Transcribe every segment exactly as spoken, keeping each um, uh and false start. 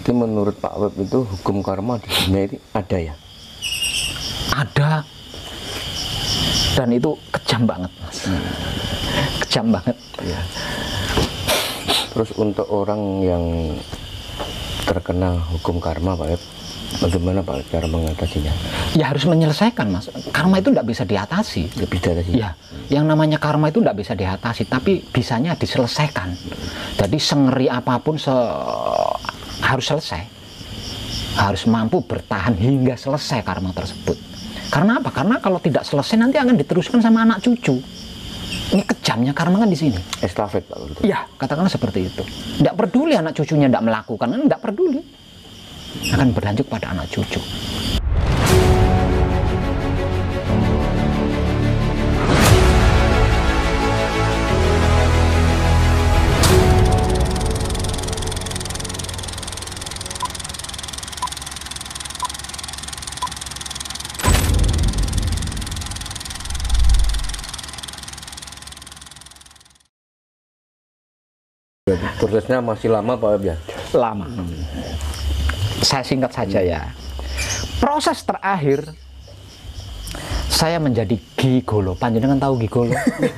Jadi menurut Pak Web itu hukum karma di dunia ini ada ya? Ada. Dan itu kejam banget, Mas. Hmm. Kejam banget. Ya. Terus untuk orang yang terkena hukum karma, Pak Web, bagaimana Pak Web cara mengatasinya? Ya harus menyelesaikan, Mas. Karma itu tidak bisa diatasi. Tidak bisa diatasi. Ya, yang namanya karma itu tidak bisa diatasi, tapi bisanya diselesaikan. Jadi sengeri apapun se harus selesai. Harus mampu bertahan hingga selesai karma tersebut. Karena apa? Karena kalau tidak selesai nanti akan diteruskan sama anak cucu. Ini kejamnya karma kan di sini. Estafet, Pak. Iya, katakanlah seperti itu. Tidak peduli anak cucunya tidak melakukan, tidak peduli. Akan berlanjut pada anak cucu. Prosesnya masih lama Pak Web ya? Lama. Hmm. Saya singkat saja ya. Proses terakhir saya menjadi gigolo. Panjenengan tahu gigolo?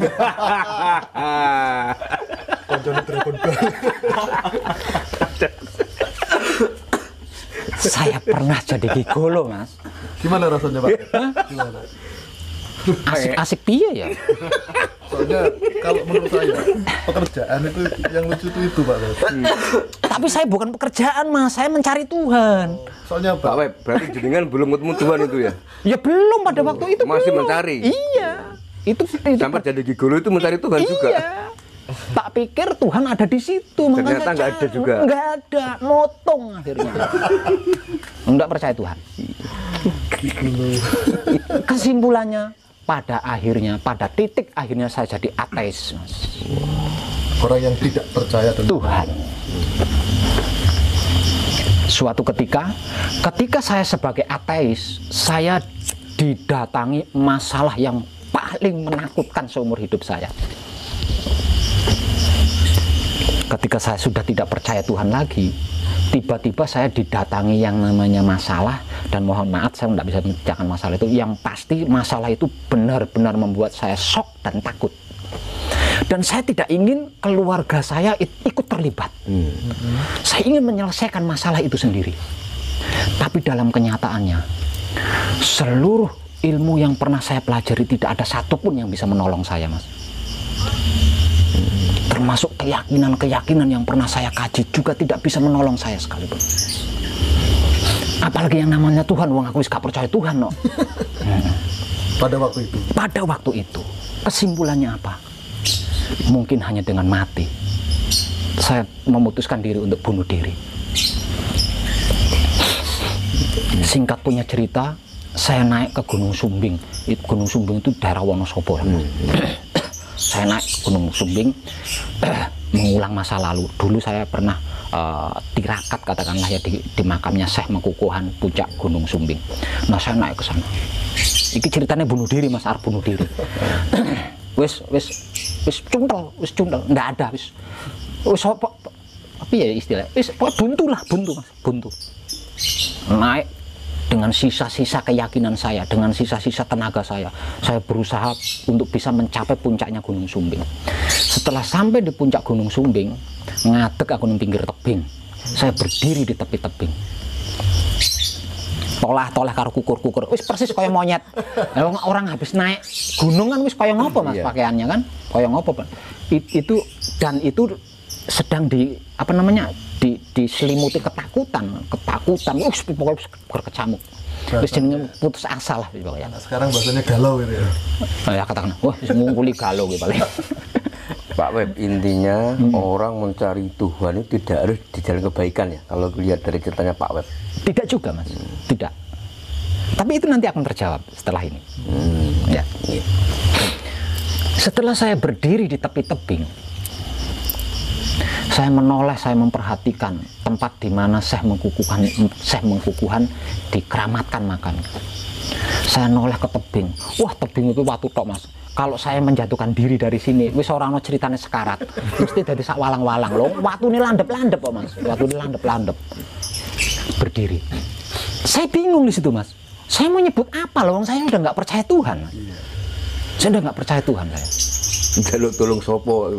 Saya pernah jadi gigolo, Mas. Gimana rasanya, Pak? Gimana? Asik-asik piye ya? Soalnya kalau menurut saya pekerjaan itu yang lucu itu itu Pak Web. Hmm. Tapi saya bukan pekerjaan, Mas, saya mencari Tuhan. Soalnya Pak Web, berarti jenengan belum ketemu Tuhan itu ya? Ya belum pada waktu itu. Masih belum. mencari. Iya. Itu, itu sampai jadi gigolo itu mencari Tuhan iya. juga. Tak pikir Tuhan ada di situ. Ternyata nggak ada juga. Nggak ada, motong akhirnya. Nggak percaya Tuhan. Kesimpulannya, pada akhirnya, pada titik akhirnya saya jadi ateis, Mas. Orang yang tidak percaya tentang Tuhan. Suatu ketika, ketika saya sebagai ateis, saya didatangi masalah yang paling menakutkan seumur hidup saya. Ketika saya sudah tidak percaya Tuhan lagi, tiba-tiba saya didatangi yang namanya masalah, dan mohon maaf saya tidak bisa menceritakan masalah itu. Yang pasti masalah itu benar-benar membuat saya shock dan takut. Dan saya tidak ingin keluarga saya ikut terlibat. Hmm. Saya ingin menyelesaikan masalah itu sendiri. Tapi dalam kenyataannya, seluruh ilmu yang pernah saya pelajari tidak ada satupun yang bisa menolong saya, Mas. Termasuk keyakinan-keyakinan yang pernah saya kaji juga tidak bisa menolong saya sekalipun. Apalagi yang namanya Tuhan, wong aku gak percaya Tuhan, no. Pada waktu itu. Pada waktu itu, kesimpulannya apa? Mungkin hanya dengan mati. Saya memutuskan diri untuk bunuh diri. Singkat punya cerita, saya naik ke Gunung Sumbing. Gunung Sumbing itu daerah Wonosobo. Hmm. Saya naik ke Gunung Sumbing, mengulang masa lalu. Dulu saya pernah uh, tirakat, katakanlah ya, di, di makamnya Syekh Mengkukuhan, puncak Gunung Sumbing. Nah, saya naik ke sana. Iki ceritanya bunuh diri, Mas, arep bunuh diri. wis wis wis cuntel, wis cuntel, nggak ada, wis wis apa apa ya istilah, wis buntu lah, buntu, Mas, buntu. Naik dengan sisa-sisa keyakinan saya, dengan sisa-sisa tenaga saya, saya berusaha untuk bisa mencapai puncaknya Gunung Sumbing. Setelah sampai di puncak Gunung Sumbing, ngadeg aku di pinggir tebing. Saya berdiri di tepi tebing. Tolah-tolah karo kukur-kukur, wis persis kayak monyet. Orang, orang habis naik gunung kan wis kayak ngopo, Mas, pakaiannya kan? Kayak ngopo, Pak. It, itu dan itu sedang di apa namanya? Di, diselimuti ketakutan, ketakutan, wis pokoknya berkecamuk. Wis jenenge putus asa lah pokoknya. Nah, sekarang bahasanya galau gitu ya. Nah, ya katakan, wah wis ngungkuli galau gitu paling. Pak Web, intinya hmm. orang mencari Tuhan itu tidak harus di jalan kebaikan ya, kalau lihat dari ceritanya Pak Web. Tidak juga, Mas, hmm. tidak. Tapi itu nanti akan terjawab setelah ini. Hmm. Ya. Yeah. Setelah saya berdiri di tepi tebing, saya menoleh, saya memperhatikan tempat di mana Syekh Mengkukuhan, Syekh Mengkukuhan dikeramatkan makamnya. Saya noleh ke tebing. Wah, tebing itu watu tok, Mas. Kalau saya menjatuhkan diri dari sini, wis ora ono ceritane sekarat. Mesti dari sak walang-walang loh. Watu ini landep-landep kok, Mas. Watu ini landep-landep. berdiri. Saya bingung di situ, Mas. Saya mau nyebut apa loh? Saya udah nggak percaya Tuhan, Mas. Saya udah nggak percaya Tuhan saya. Jaluk tolong sopo.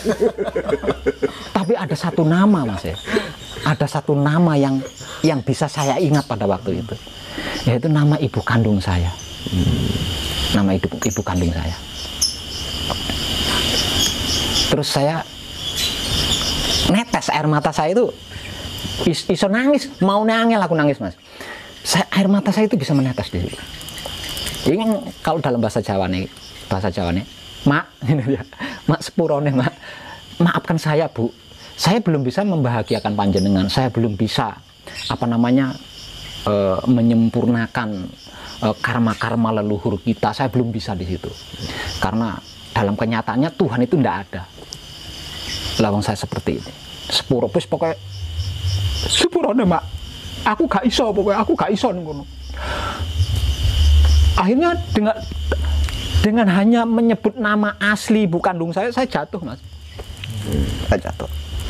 Tapi ada satu nama, Mas ya. Ada satu nama yang yang bisa saya ingat pada waktu itu, yaitu nama ibu kandung saya. Hmm. Nama ibu ibu kandung saya. Terus saya netes air mata saya itu is, iso nangis, mau nangis aku nangis, Mas. Saya, air mata saya itu bisa menetes di situ. Ini kalau dalam bahasa Jawa nih, bahasa Jawa nih, mak, ya, mak sepurone mak, maafkan saya bu, saya belum bisa membahagiakan panjenengan, saya belum bisa apa namanya e, menyempurnakan karma-karma e, leluhur kita, saya belum bisa di situ, karena dalam kenyataannya Tuhan itu tidak ada. Lawang saya seperti ini, sepuro, pus pokoknya sepurone mak, aku gak iso, pokoknya aku gak iso ngono. Akhirnya dengan dengan hanya menyebut nama asli ibu kandung saya, saya jatuh, Mas. Hmm, saya jatuh.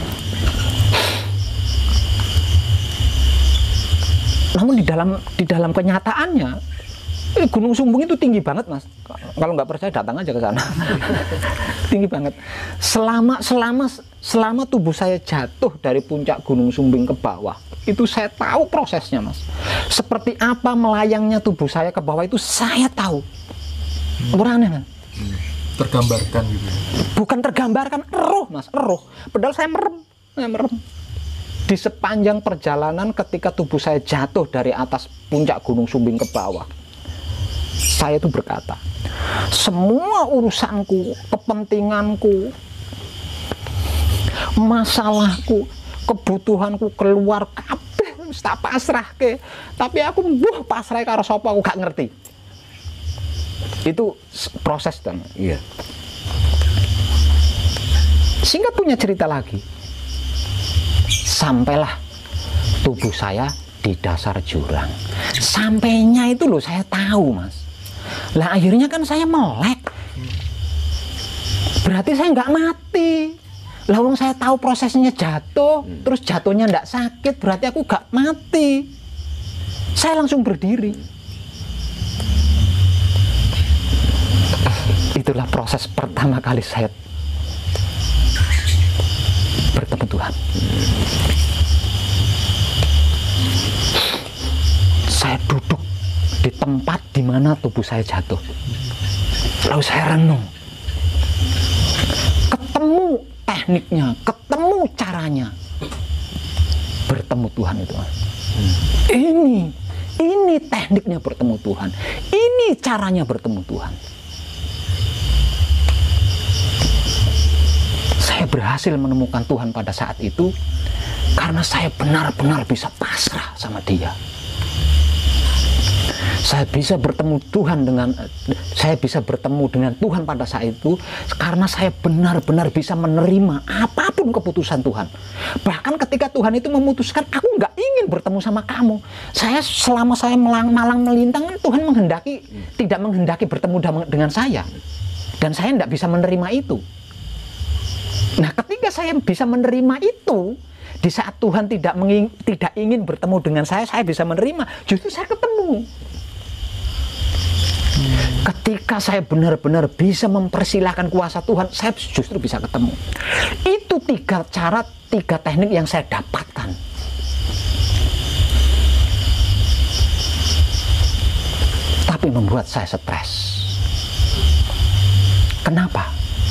Namun di dalam di dalam kenyataannya, eh, Gunung Sumbing itu tinggi banget, Mas. Kalau nggak percaya datang aja ke sana. Tinggi banget. Selama selama selama tubuh saya jatuh dari puncak Gunung Sumbing ke bawah, itu saya tahu prosesnya, Mas. Seperti apa melayangnya tubuh saya ke bawah itu saya tahu. Hmm. Aneh, kan? Hmm. Tergambarkan gitu. Bukan tergambarkan, eruh, Mas, eruh. Padahal saya merem, saya merem. Di sepanjang perjalanan ketika tubuh saya jatuh dari atas puncak Gunung Sumbing ke bawah, saya itu berkata, semua urusanku, kepentinganku, masalahku, kebutuhanku keluar kabeh wis tak pasrahke, tapi aku mbuh pasrah karo sapa aku gak ngerti. Itu proses dan iya. Singkat punya cerita lagi, sampailah tubuh saya di dasar jurang. Sampainya itu loh saya tahu, Mas. Lah akhirnya kan saya melek, berarti saya nggak mati. Lah wong saya tahu prosesnya jatuh, hmm. terus jatuhnya nggak sakit, berarti aku nggak mati. Saya langsung berdiri. Itulah proses pertama kali saya bertemu Tuhan. Saya duduk di tempat di mana tubuh saya jatuh. Lalu saya renung. Ketemu tekniknya, ketemu caranya. Bertemu Tuhan itu. Hmm. Ini, ini tekniknya bertemu Tuhan. Ini caranya bertemu Tuhan. Saya berhasil menemukan Tuhan pada saat itu karena saya benar-benar bisa pasrah sama Dia. Saya bisa bertemu Tuhan dengan saya bisa bertemu dengan Tuhan pada saat itu karena saya benar-benar bisa menerima apapun keputusan Tuhan. Bahkan ketika Tuhan itu memutuskan aku nggak ingin bertemu sama kamu, saya selama saya melang, malang melintang, Tuhan menghendaki tidak menghendaki bertemu dengan saya, dan saya nggak bisa menerima itu. Nah, ketika saya bisa menerima itu, di saat Tuhan tidak menging, tidak ingin bertemu dengan saya, saya bisa menerima. Justru saya ketemu. Ketika saya benar-benar bisa mempersilahkan kuasa Tuhan, saya justru bisa ketemu. Itu tiga cara, tiga teknik yang saya dapatkan. Tapi membuat saya stres. Kenapa?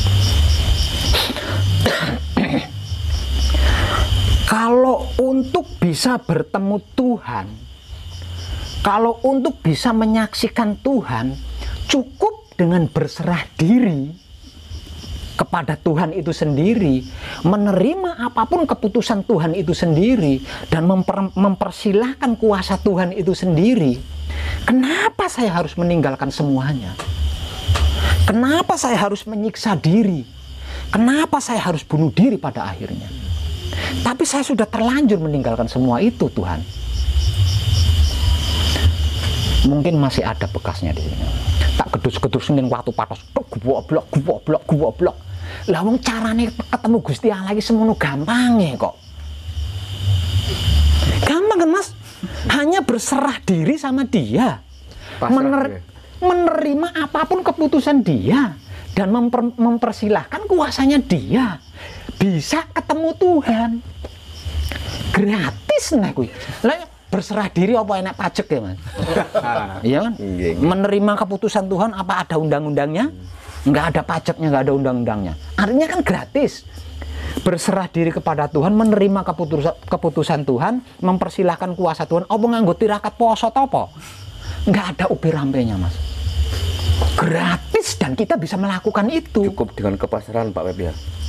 Kalau untuk bisa bertemu Tuhan, kalau untuk bisa menyaksikan Tuhan, cukup dengan berserah diri kepada Tuhan itu sendiri, menerima apapun keputusan Tuhan itu sendiri, dan memper, mempersilahkan kuasa Tuhan itu sendiri. Kenapa saya harus meninggalkan semuanya? Kenapa saya harus menyiksa diri? Kenapa saya harus bunuh diri pada akhirnya? Tapi saya sudah terlanjur meninggalkan semua itu, Tuhan. Mungkin masih ada bekasnya di sini. Tak gedus-gedus ning waktu patos, goblok, goblok, goblok. Lah wong carane ketemu Gusti Allah iki semono gampange kok. Gampang kan, Mas? hanya berserah diri sama dia, Pasrah Mener- ya? menerima apapun keputusan dia, dan memper- mempersilahkan kuasanya dia, bisa ketemu Tuhan gratis nah kuwi. Lah berserah diri apa enak pajak ya Mas? Iya kan? Iya, iya. Menerima keputusan Tuhan apa ada undang-undangnya? Nggak ada pajaknya, nggak ada undang-undangnya. Artinya kan gratis. Berserah diri kepada Tuhan, menerima keputusan, keputusan Tuhan, mempersilahkan kuasa Tuhan. Apa nganggo tirakat poso topo? Nggak ada upi rampenya Mas. Gratis dan kita bisa melakukan itu. Cukup dengan kepasrahan Pak Web ya.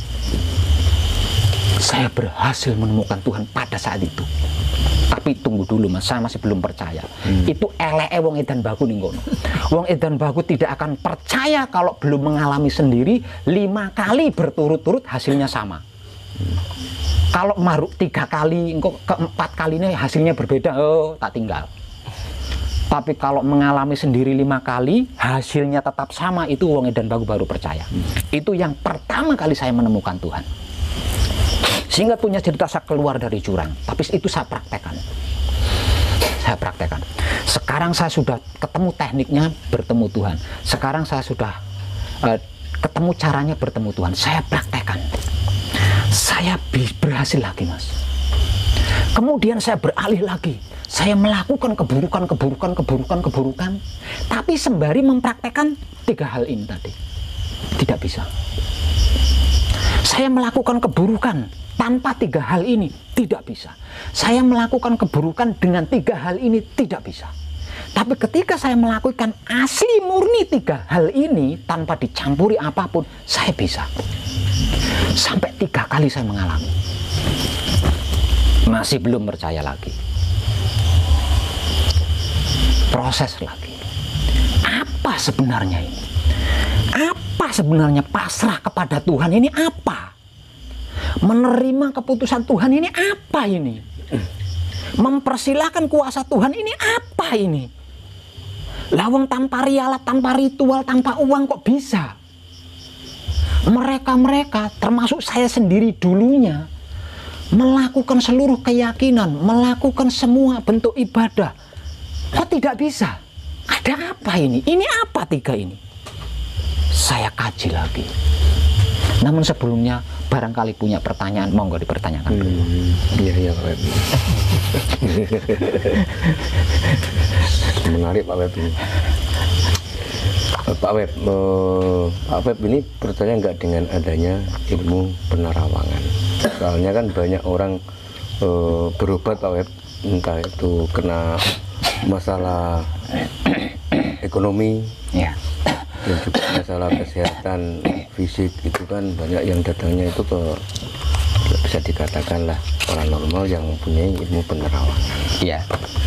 Saya berhasil menemukan Tuhan pada saat itu. Tapi tunggu dulu Mas, saya masih belum percaya. Hmm. Itu eleke wong edan baku ning kono. Wong edan baku tidak akan percaya kalau belum mengalami sendiri lima kali berturut-turut hasilnya sama. Hmm. Kalau maruk tiga kali, engkau keempat kali ini hasilnya berbeda, oh tak tinggal. Tapi kalau mengalami sendiri lima kali, hasilnya tetap sama, itu wong edan baku baru percaya. Hmm. Itu yang pertama kali saya menemukan Tuhan. Sehingga punya cerita saya keluar dari jurang, tapi itu saya praktekkan. Saya praktekkan. Sekarang saya sudah ketemu tekniknya bertemu Tuhan. Sekarang saya sudah uh, ketemu caranya bertemu Tuhan. Saya praktekkan. Saya berhasil lagi Mas. Kemudian saya beralih lagi. Saya melakukan keburukan, keburukan, keburukan, keburukan. Tapi sembari mempraktekkan tiga hal ini tadi. Tidak bisa. Saya melakukan keburukan tanpa tiga hal ini, tidak bisa. Saya melakukan keburukan dengan tiga hal ini, tidak bisa. Tapi ketika saya melakukan asli murni tiga hal ini, tanpa dicampuri apapun, saya bisa. Sampai tiga kali saya mengalami. Masih belum percaya lagi. Proses lagi. Apa sebenarnya ini? Apa sebenarnya pasrah kepada Tuhan ini apa? Menerima keputusan Tuhan ini apa ini? Mempersilahkan kuasa Tuhan ini apa ini? Lawang tanpa rialat, tanpa ritual, tanpa uang kok bisa? Mereka-mereka, termasuk saya sendiri dulunya, melakukan seluruh keyakinan, melakukan semua bentuk ibadah. Kok tidak bisa? Ada apa ini? Ini apa tiga ini? Saya kaji lagi. Namun sebelumnya barangkali punya pertanyaan, monggo dipertanyakan dulu. Hmm, iya iya Pak Web. Menarik Pak Web ini. Pak Web, eh, Pak Web ini percaya nggak dengan adanya ilmu penerawangan? Soalnya kan banyak orang eh, berobat Pak Web, entah itu kena masalah ekonomi, Ya. dan juga masalah kesehatan fisik, itu kan banyak yang datangnya itu ke, bisa dikatakan lah paranormal yang mempunyai ilmu penerawangan. Iya.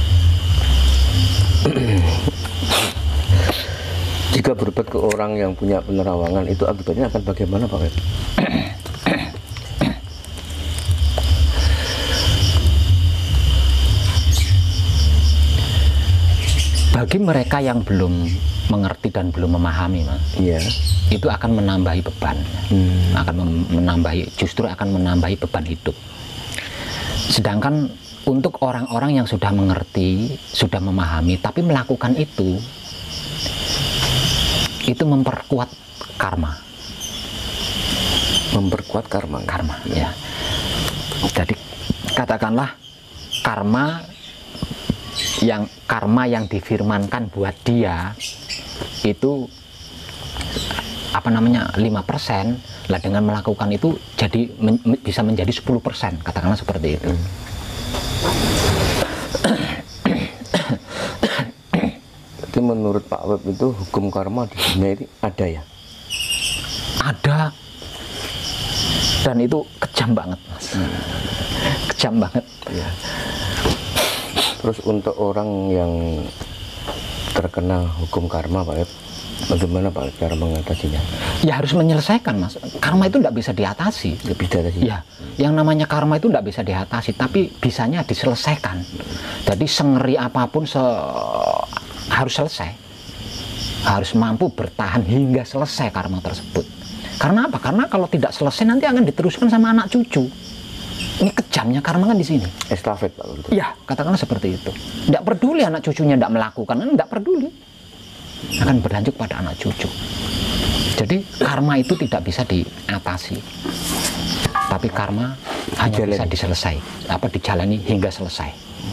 Jika berobat ke orang yang punya penerawangan, itu akibatnya akan bagaimana Pak Web? Bagi mereka yang belum mengerti dan belum memahami, Mas, Iya. itu akan menambahi beban, Hmm. akan mem- menambahi, justru akan menambahi beban hidup. Sedangkan untuk orang-orang yang sudah mengerti, sudah memahami, tapi melakukan itu, itu memperkuat karma, Memperkuat karma. karma, ya. Jadi katakanlah karma yang karma yang difirmankan buat dia itu apa namanya lima persen lah, dengan melakukan itu jadi men, bisa menjadi sepuluh persen, katakanlah seperti itu. Jadi menurut Pak Web itu hukum karma di dunia ini ada ya? Ada, dan itu kejam banget Mas. Hmm. Kejam banget Ya. Terus untuk orang yang terkena hukum karma Pak Web, bagaimana Pak cara mengatasinya? ya harus menyelesaikan Mas. Karma itu tidak bisa diatasi. Lebih dari Ya, yang namanya karma itu tidak bisa diatasi, tapi bisanya diselesaikan. Jadi sengeri apapun se harus selesai, harus mampu bertahan hingga selesai karma tersebut. Karena apa? Karena kalau tidak selesai nanti akan diteruskan sama anak cucu. Ini kejamnya karma kan di sini. Estafet Pak. Betul. Ya, katakanlah seperti itu. Tidak peduli anak cucunya tidak melakukan, tidak peduli. Akan berlanjut pada anak cucu. Jadi karma itu tidak bisa diatasi. Tapi karma hanya Dijalani. bisa diselesai, apa dijalani hingga selesai.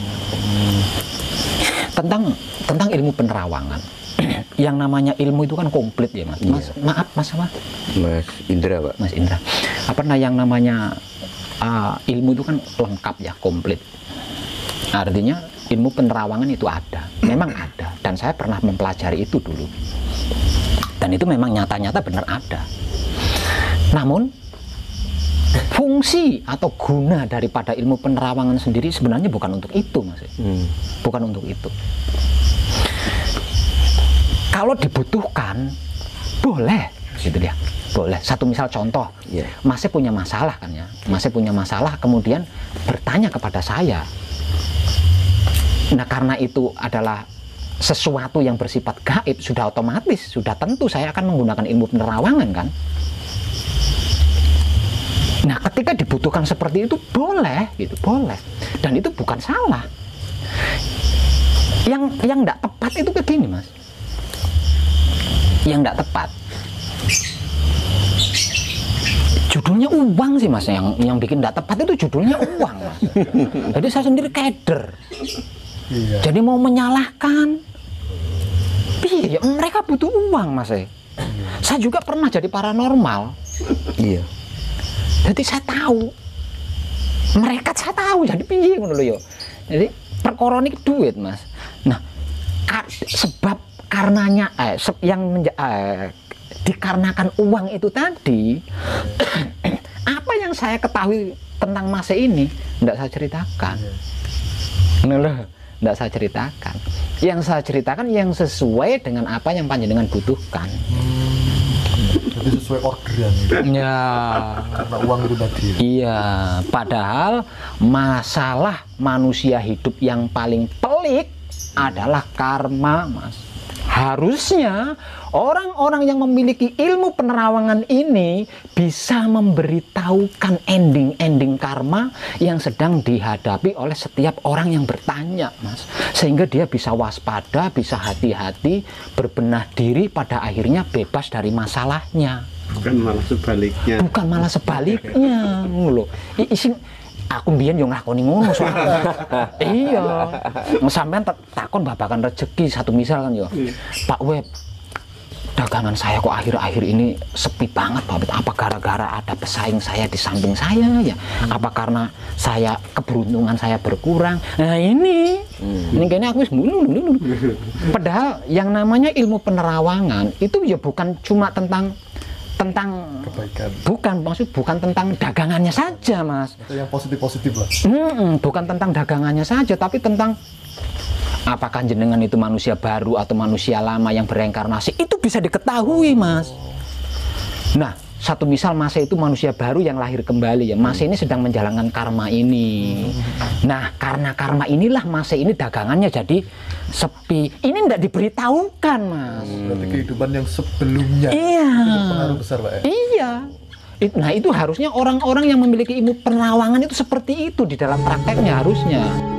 Tentang tentang ilmu penerawangan. Yang namanya ilmu itu kan komplit ya Mas. Mas Iya. maaf Mas apa? Mas Indra Pak. Mas Indra. Apa nah yang namanya uh, ilmu itu kan lengkap ya, komplit. Artinya ilmu penerawangan itu ada, memang ada, dan saya pernah mempelajari itu dulu. Dan itu memang nyata-nyata benar ada. Namun fungsi atau guna daripada ilmu penerawangan sendiri sebenarnya bukan untuk itu, Mas. Hmm. Bukan untuk itu. Kalau dibutuhkan, boleh, gitu dia. Boleh. Satu misal contoh, Yeah. Masnya punya masalah kan ya, Masnya punya masalah, kemudian bertanya kepada saya. Nah karena itu adalah sesuatu yang bersifat gaib, sudah otomatis, sudah tentu saya akan menggunakan ilmu penerawangan kan. Nah ketika dibutuhkan seperti itu boleh, gitu, boleh, dan itu bukan salah. Yang yang tidak tepat itu begini Mas, yang tidak tepat. Judulnya uang sih Mas, yang yang bikin tidak tepat itu judulnya uang Mas. Jadi saya sendiri keder. Iya. Jadi mau menyalahkan, iya, mereka butuh uang Mas. Eh. Saya juga pernah jadi paranormal. Iya. Jadi saya tahu, mereka saya tahu. Jadi piye ngono lho yo. Jadi perkara niki duit Mas. Nah, ka- sebab karenanya eh, se- yang menja- eh, dikarenakan uang itu tadi, apa yang saya ketahui tentang Mas ini tidak saya ceritakan. Ngono lho. Tidak saya ceritakan. Yang saya ceritakan yang sesuai dengan apa yang panjenengan butuhkan. Jadi sesuai orderan gitu. Ya. Karena uang itu tadi. Iya. Padahal masalah manusia hidup yang paling pelik adalah karma, Mas. Harusnya orang-orang yang memiliki ilmu penerawangan ini bisa memberitahukan ending-ending karma yang sedang dihadapi oleh setiap orang yang bertanya, Mas. Sehingga dia bisa waspada, bisa hati-hati, berbenah diri, pada akhirnya bebas dari masalahnya. Bukan malah sebaliknya. Bukan malah sebaliknya, ngono lho. I- Ising aku mbiyen yo nglakoni ngono soalnya. Iya. Sampean tak- takon babakan rezeki satu misal kan yo. Pak Web, dagangan saya kok akhir-akhir ini sepi banget Pak Web. Apa gara-gara ada pesaing saya di samping saya ya? Apa karena saya keberuntungan saya berkurang? Nah ini, ini kayaknya aku wis mulu, mulu, mulu. Padahal yang namanya ilmu penerawangan itu ya bukan cuma tentang tentang Kebaikan. bukan maksud bukan tentang dagangannya saja Mas. Itu yang positif-positif lah. Hmm, bukan tentang dagangannya saja, tapi tentang apakah jenengan itu manusia baru atau manusia lama yang bereinkarnasi, itu bisa diketahui Mas. Nah, satu misal Mas itu manusia baru yang lahir kembali ya, Mas ini sedang menjalankan karma ini. Nah, karena karma inilah Mas ini dagangannya jadi sepi. Ini tidak diberitahukan Mas. Berarti kehidupan yang sebelumnya Iya. itu berpengaruh besar Pak ya. Iya. It- Nah itu harusnya orang-orang yang memiliki ilmu penerawangan itu seperti itu di dalam prakteknya harusnya.